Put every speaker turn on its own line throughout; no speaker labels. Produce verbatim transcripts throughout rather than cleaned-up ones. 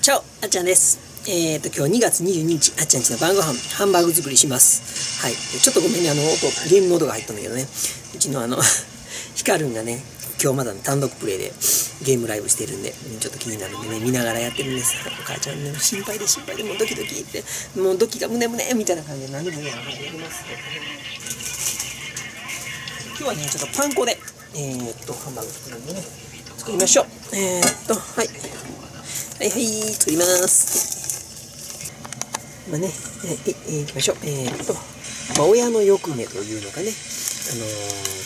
チャオ、あっちゃんです。えっと、今日にがつにじゅうににち、あっちゃんちの晩ご飯、ハンバーグ作りします。はい。ちょっとごめんね、あの、音、ゲームの音が入ったんだけどね。うちのあの、ヒカルンがね、今日まだ単独プレイでゲームライブしてるんで、ちょっと気になるんでね、見ながらやってるんです。はい、お母ちゃんね、心配で心配で、もうドキドキって、もうドキが胸胸みたいな感じで何でもいいやな、やります。今日はね、ちょっとパン粉で、えー、っと、ハンバーグ作るんでね、作りましょう。えー、っと、はい。はいはい、作ります。まあね、えー、えー、いきましょう。えー、っと、まあ、親の欲目というのがね、あのー、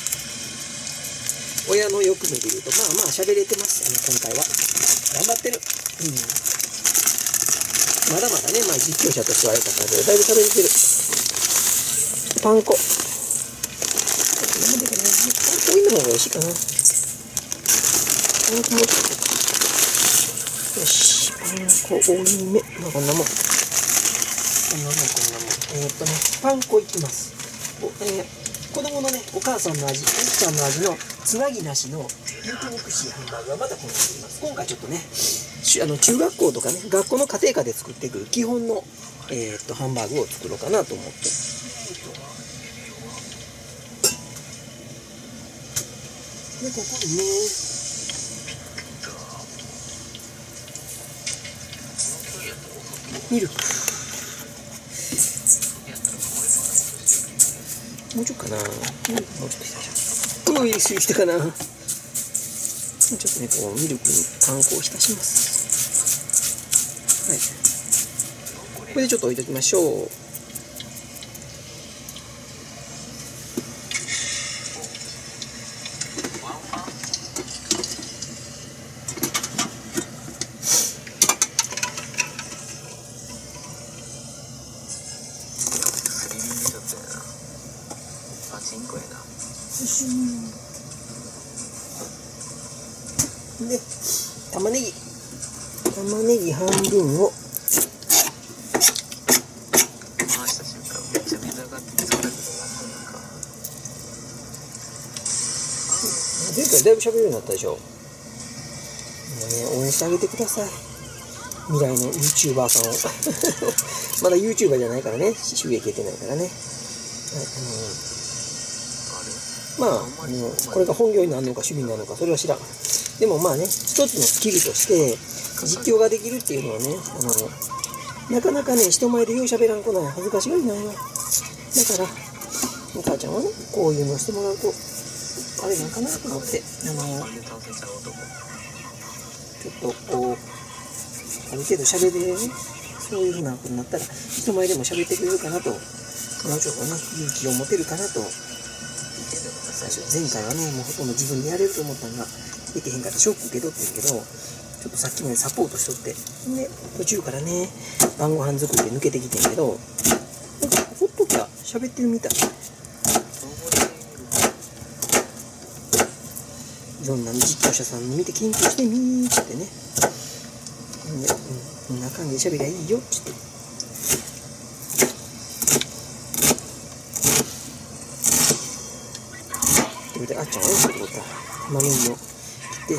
親の欲目で言うと、まあまあ喋れてます、あの、今回は。頑張ってる。うん。まだまだね、まあ実況者としてはあれだから、だいぶ喋れてる。パン粉。なんでかな、パン粉多いの方が美味しいかな。パン粉もよし、パン粉多いめ。まあこんなもん。こんなもん、こんなもん。えー、っとね、パン粉いきます。おえー、子供のね、お母さんの味、おっちゃんの味のつなぎなしの肉肉しいハンバーグはまた今度作ります。今回ちょっとね、あの中学校とかね、学校の家庭科で作ってくる基本の、えー、っとハンバーグを作ろうかなと思って。で、ここにね、ミルク。もうちょっとかな。もうちょっとしたこの入れすぎてかな。ちょっとね、こうミルクにパン粉を浸します。はい。これでちょっと置いときましょう。で、玉ねぎ玉ねぎ半分を回した瞬間めっちゃ水上がってそうだけど、前回だいぶ喋るようになったでしょ。もうね、応援してあげてください、未来の YouTuber さんをまだ YouTuber じゃないからね、収益得てないからね。はい、あのー、まあ、あのこれが本業になるのか趣味になるのかそれは知らん。でもまあね、一つのスキルとして実況ができるっていうのはね、あのなかなかね、人前でよう喋らんこない、恥ずかしがりなんよ。だからお母ちゃんはね、こういうのしてもらうとあれなんかなと思って、あのちょっとこうある程度喋れるね、そういうふうなことになったら人前でも喋ってくれるかなと、もうちょっとね、勇気を持てるかなと。最初前回はね、もうほとんど自分でやれると思ったんができへんかった、ショック受け取ってんけど、ちょっとさっきまでサポートしとって、で途中からね、晩ご飯作りで抜けてきてんけど、なんかほっときゃ喋ってるみたい。いろんな実況者さん見て研究してみーっつってね、で、うん、こんな感じで喋りゃいいよっつって。で、あっちゃんはね、ちょっと玉ねぎを切って、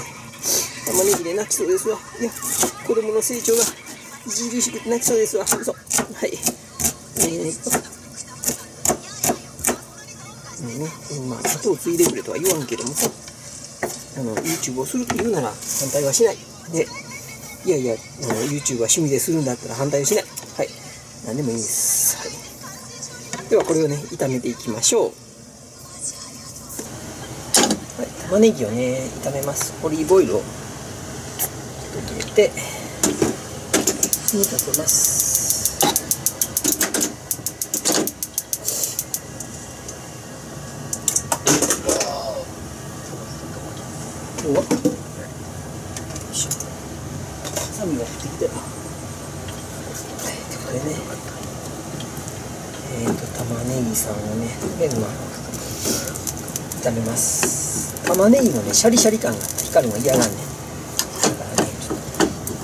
玉ねぎで泣きそうですわ。いや、子供の成長が著しくて泣きそうですわ。嘘。はい。えー、っと。ね、まあ、後を継いでくれとは言わんけどもさ、あの、YouTube をするというなら反対はしない。で、いやいや、あの YouTube は趣味でするんだったら反対はしない。はい。何でもいいです。はい。では、これをね、炒めていきましょう。玉ねぎをね、炒めます。オリーブオイルを入れて火にかけます。今日はよいしょ、ハサミが降ってきて、これね、えーと玉ねぎさんをね、これまあ炒めます。玉ねぎのね、シャリシャリ感が光るのが嫌なんね。だからね、ちょっと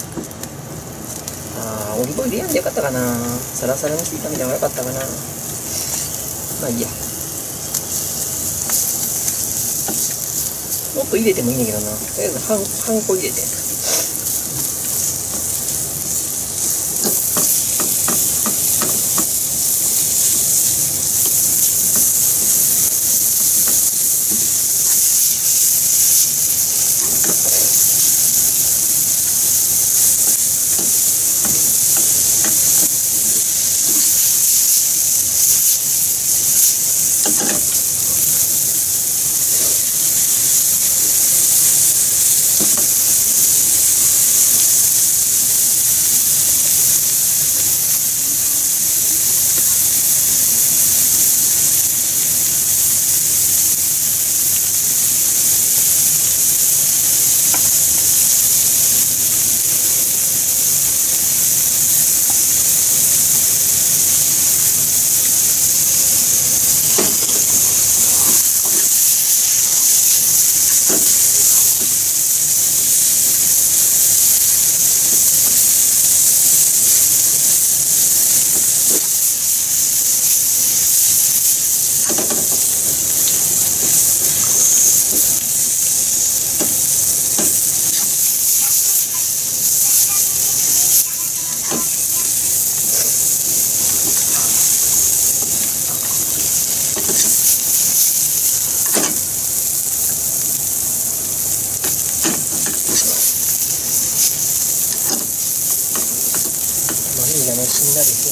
あー、オリーブオイルやんでよかったかな。サラサラにして炒めた方がよかったかな。まあいいや。もっと入れてもいいんだけどな。とりあえず半、半個入れて。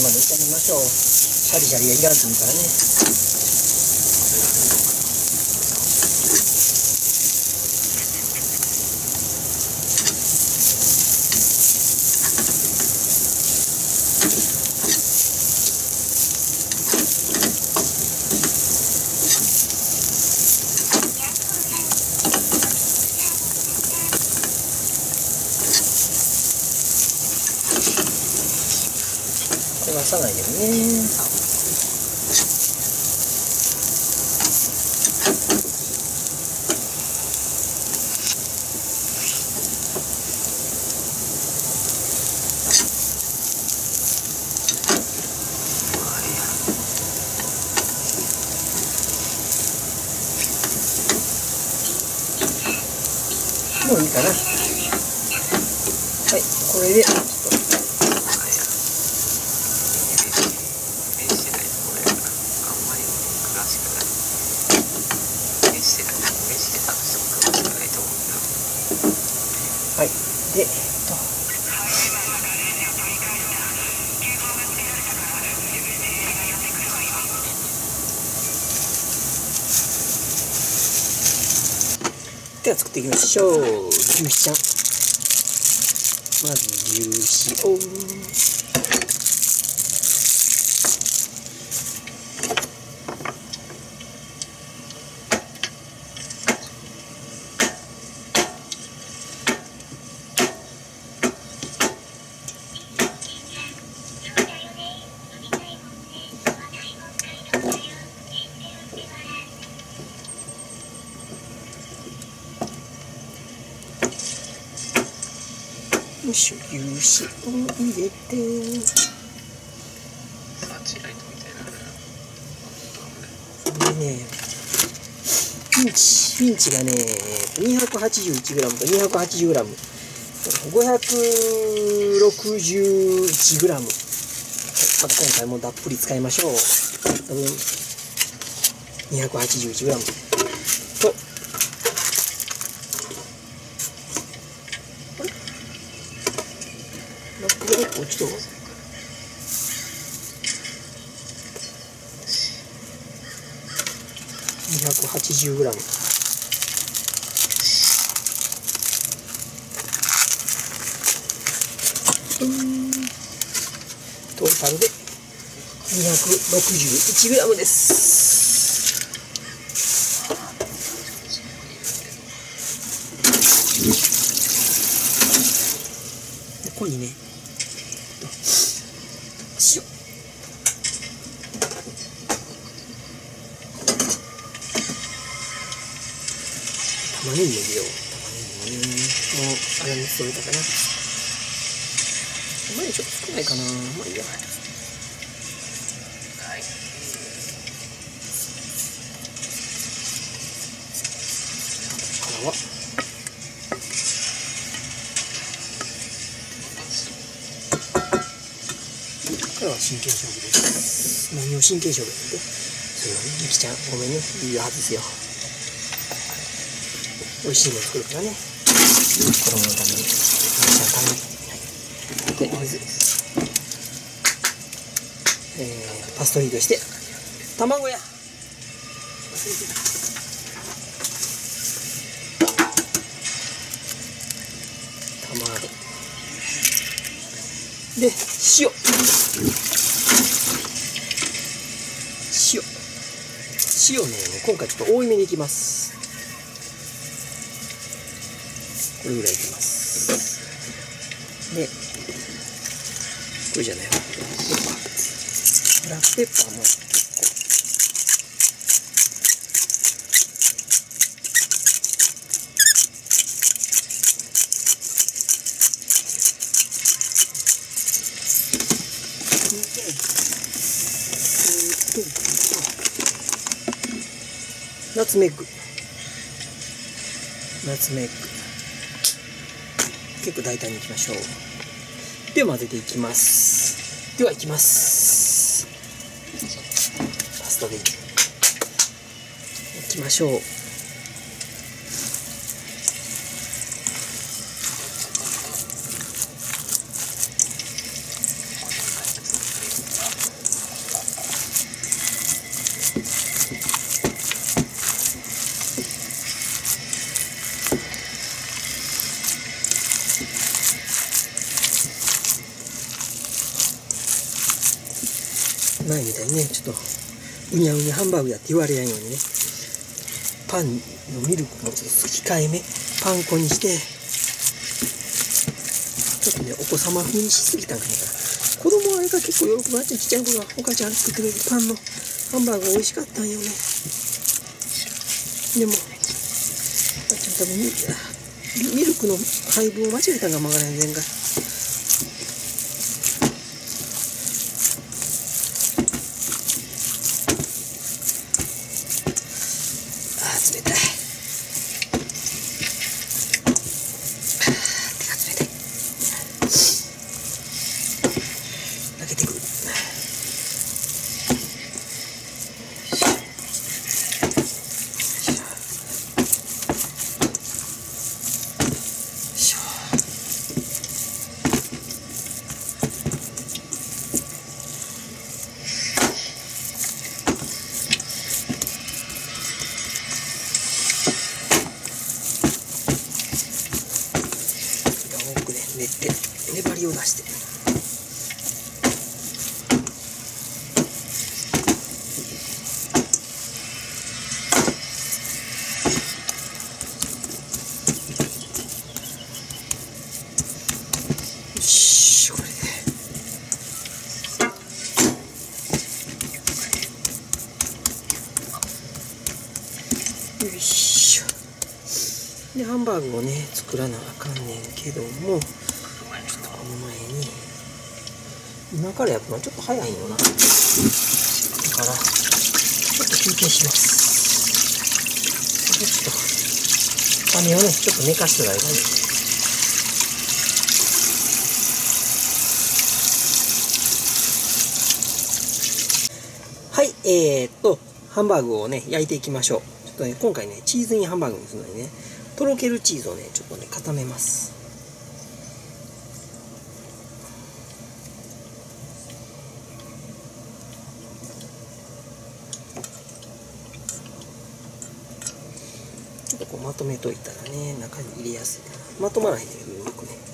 まで炒めましょう。シャリシャリがいらんというからね。焦がさないようにね。もういいかな。はい、これでちょっとはい、で、えっとでは作っていきましょう。牛脂ちゃん、まず牛脂をよいしょ、牛脂を入れて、でね、ミンチ、ミンチがね、にひゃくはちじゅういちグラム と にひゃくはちじゅうグラム、ごひゃくろくじゅういちグラム、はい、また今回もたっぷり使いましょう。多分にひゃくはちじゅういちグラム と、ラップが結構落ちとる。にひゃくはちじゅうグラム。トータルでにひゃくろくじゅういちグラムです。ここにね、塩、玉ねぎ入れよう。玉ねぎね、もう粗熱取れたかな。玉ねぎちょっと少ないかな。まあいいや。からはこれは真剣勝負です。何を真剣勝負って。それはね、ゆきちゃん、ごめんね、いい外すよ。美味しいもの作るからね。子供のために、ゆきちゃんのために。はい、で、水。えー、パストリードして、卵や。忘れてた。卵。で、塩。塩。塩ね、今回ちょっと多めにいきます。これぐらいいきます。で、これじゃないわ。ブラックペッパーも。ナツメッグ、ナツメッグ、結構大胆にいきましょう。で混ぜていきます。ではいきます。パストでいきましょう。 前みたいにね、ちょっとうにゃうにゃハンバーグやって言われないようにね、パンのミルクもちょっと控えめ、パン粉にして、ちょっとね、お子様風にしすぎたんかな。子供はあれが結構喜ぶなって、ちっちゃい頃はお母ちゃん作ってくれるパンのハンバーグが美味しかったんよね。でも、あちゃん多分ミルクの配分を間違えたんかもわからへん、前回。練って粘りを出して、よし、これでよいしょ。でハンバーグをね作らなあかんねんけども、ちょっとこの前に今から焼くのはちょっと早いんよな。だからちょっと休憩します。ちょっと網をねちょっと寝かしてる間にはい、えー、っとハンバーグをね焼いていきましょう。ちょっとね今回ねチーズインハンバーグにするのにね、とろけるチーズをねちょっとね固めます。ちょっとこうまとめといたらね中に入れやすいかな。まとまらへんねんよくね。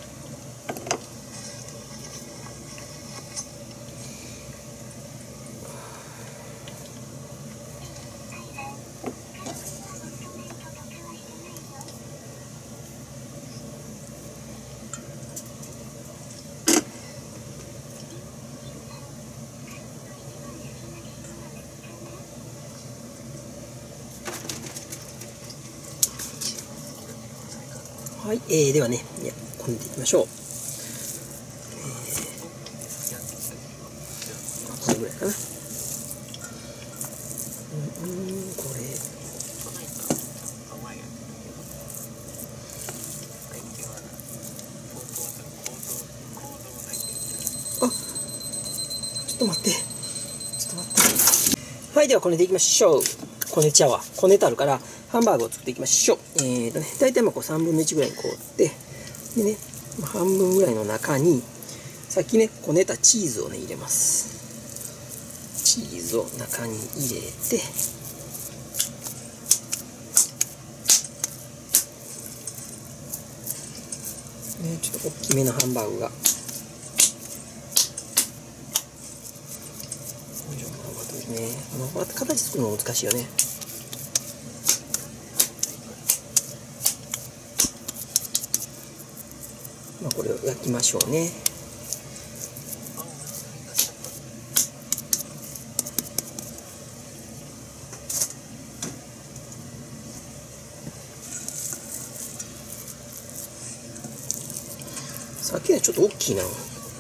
はい、えー、ではね、こねていきましょう。えー、これぐらいかな。うん、うんこれ。あ、ちょっと待って。ちょっと待って。はい、ではこねていきましょう。こねちゃうわ。こねてあるから、ハンバーグを作っていきましょう。えーとね、大体まあこうさんぶんのいちぐらいにこうって、でね、まあ、半分ぐらいの中に、さっきね、こねたチーズをね、入れます。チーズを中に入れて、ね、ちょっと大きめのハンバーグが。ね、また形作るの難しいよね。まあこれを焼きましょうね。さっきはちょっと大きいな。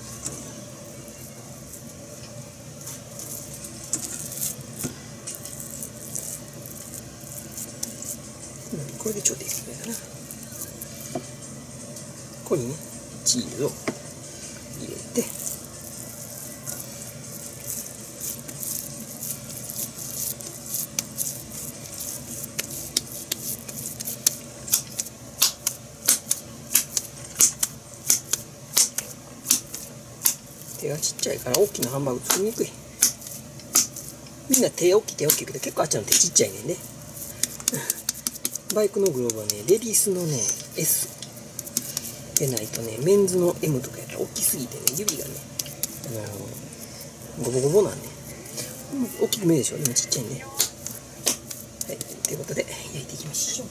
これでちょっといいかな。ここにねチーズを入れて、手がちっちゃいから大きなハンバーグ作りにくい。みんな手大きい手大きいけど結構あっちゃんの手ちっちゃいねんね。バイクのグローブはね、レディースのね、S でないとね、メンズの M とかやったら大きすぎてね、指がね、あのー、 ゴボゴボなんで、大きく見えるでしょ、今ちっちゃいんで。はい、ということで焼いていきましょう。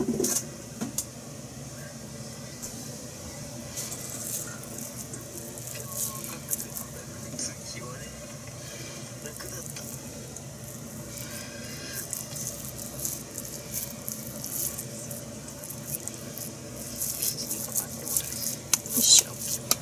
よいしょ。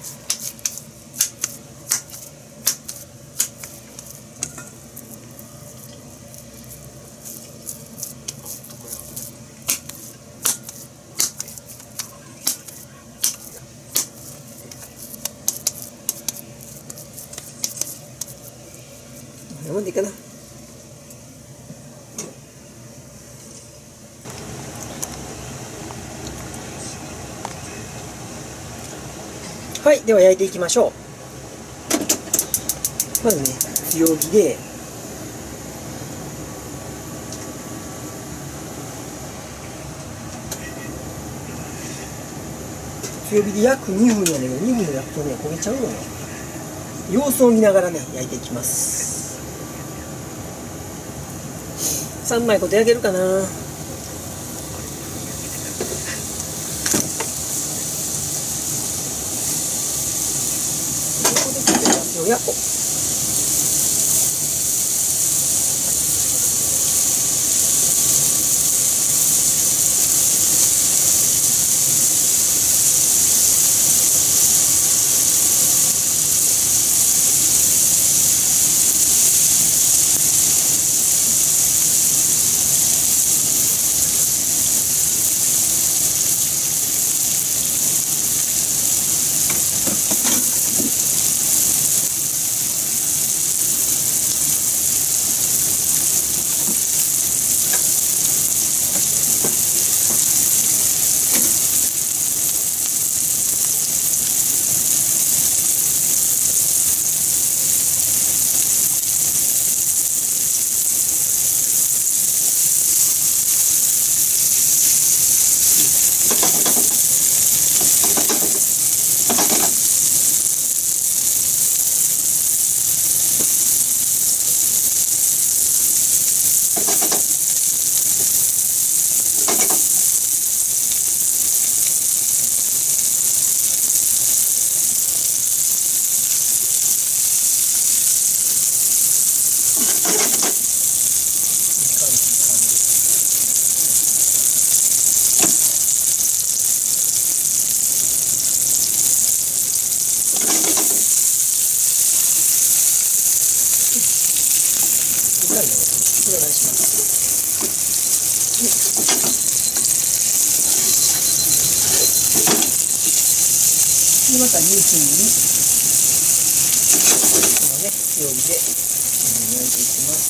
こんなもんでいいかな。はい、では焼いていきましょう。まずね、強火で強火で約にふんやねんけど、にふん焼くとね、焦げちゃうのよ。様子を見ながらね、焼いていきます。さんまいこと焼けるかな。やっこお願いします。でまたニューチンにこのね強火で焼いていきます。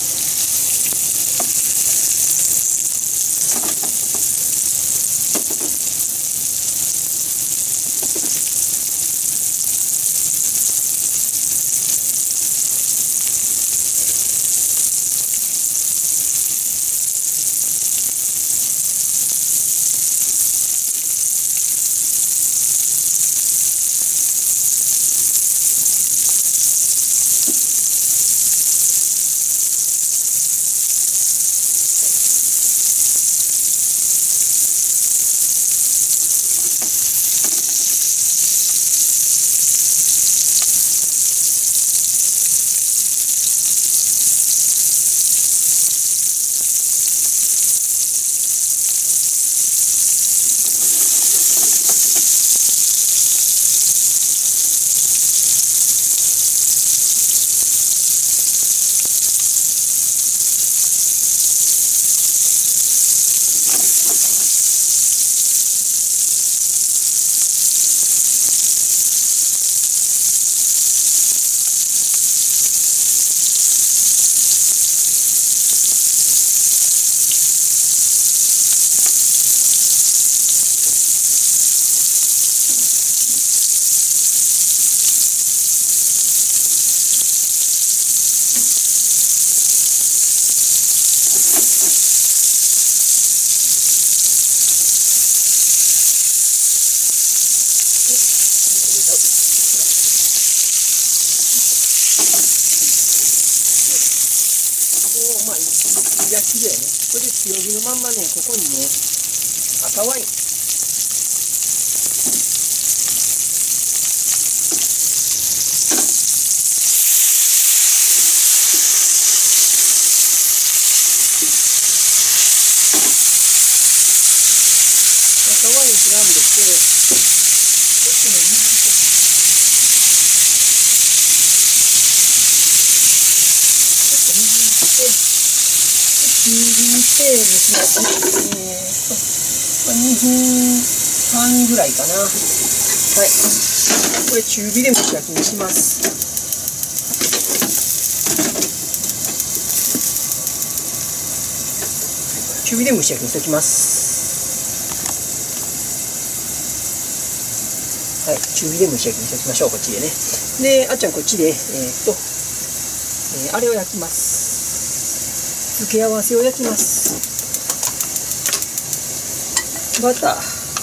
焼きでね、これで強火のまんまね、ここにね、赤ワイン。赤ワイン刻んできて、ちょっとね、水と、ちょっと水にして、中火にして蒸します。えーと、にふんはんぐらいかな。はい。これ中火で蒸し焼きにします。中火で蒸し焼きにしておきます。はい、中火で蒸し焼きにしておきましょう、こっちでね。で、あっちゃんこっちで、えー、っと、えー、あれを焼きます。付け合わせを焼きます。バター。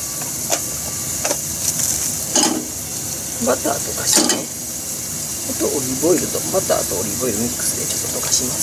バター溶かしてね。あとオリーブオイルと、バターとオリーブオイルミックスでちょっと溶かします。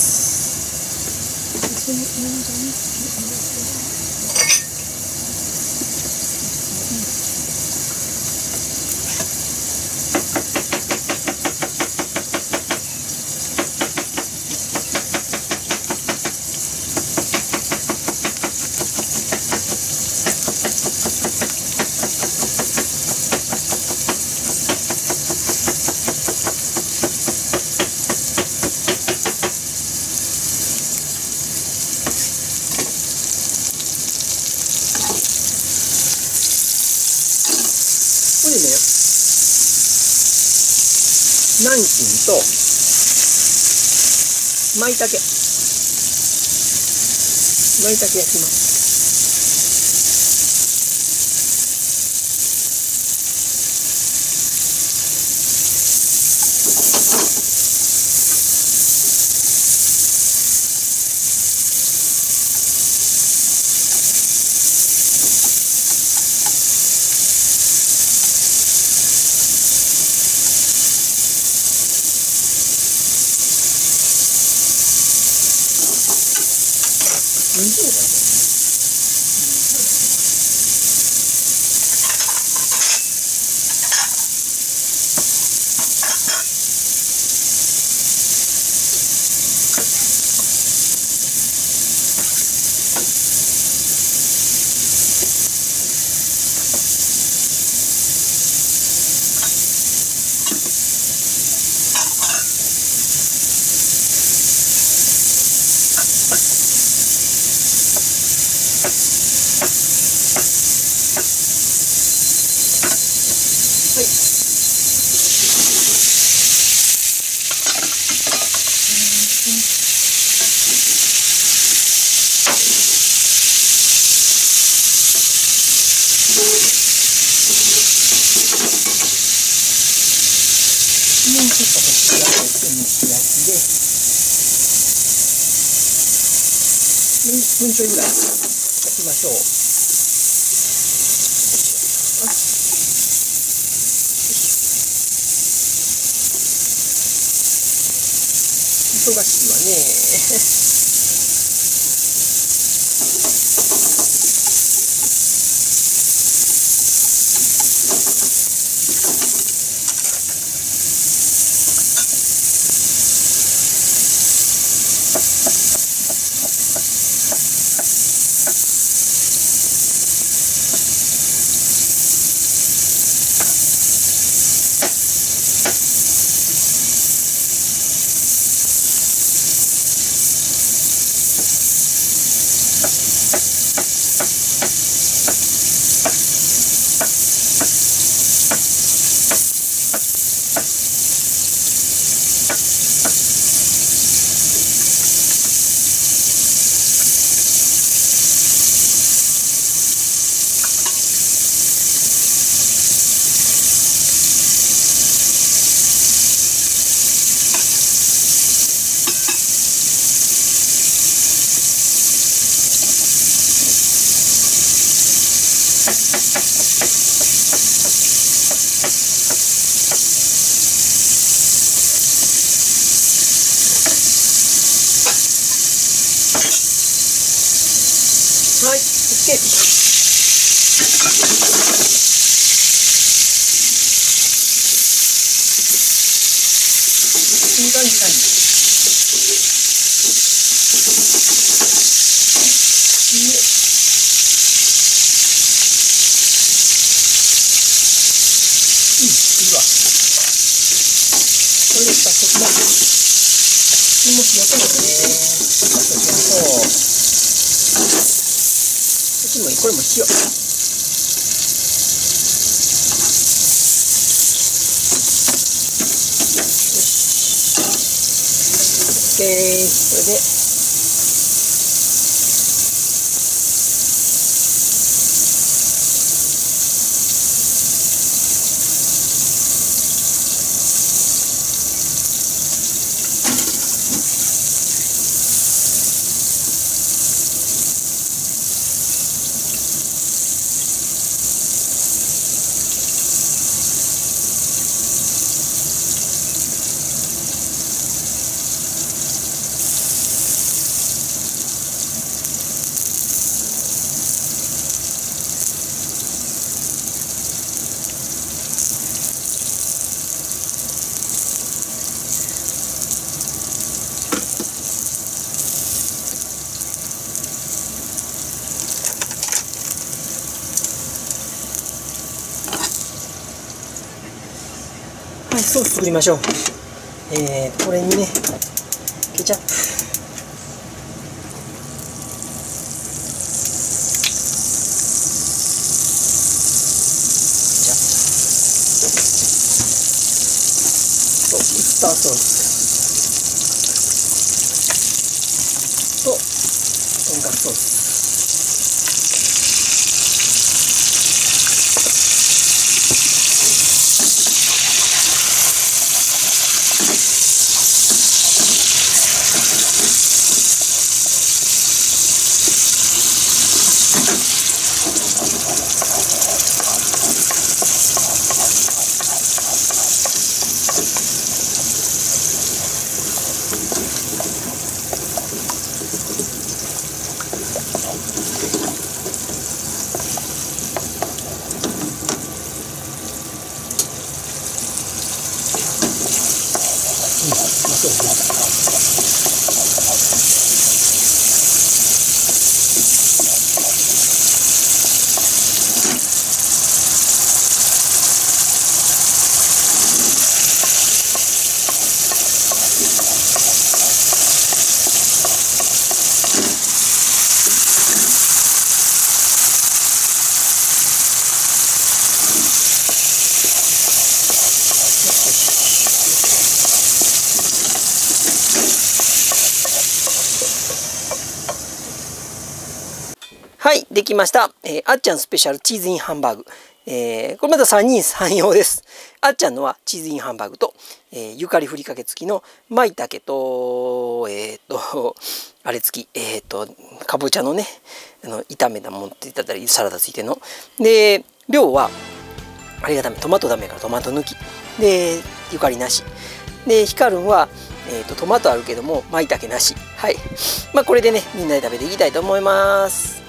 これね、南京と舞茸、舞茸焼きます。にじゅうだね。はい。もうちょっと蒸し焼きで、蒸し焼きで、いっぷんちょいぐらい焼きましょう。忙しいわね。 いい感じ、いい感じ。うん、いいわ。これで早速もう、もう火よけますね。早速やそう。こっちもいい、これも火よ。オッケー、これではい、ソース作りましょう。えー、これにね、ケチャップ。ケチャップ。と、ウスターソース。と、とんかつソース。はい、できました。えー、あっちゃんスペシャルチーズインハンバーグ。えー、これまたさんにんさん用です。あっちゃんのはチーズインハンバーグと、えー、ゆかりふりかけ付きのまいたけと、えっ、ー、と、あれ付き、えっ、ー、と、かぼちゃのね、あの炒めたものって言ったり、サラダついてるの。で、量は、あれがダメ、トマトダメからトマト抜き。で、ゆかりなし。で、ひかるんは、えーと、トマトあるけども、まいたけなし。はい。まあ、これでね、みんなで食べていきたいと思います。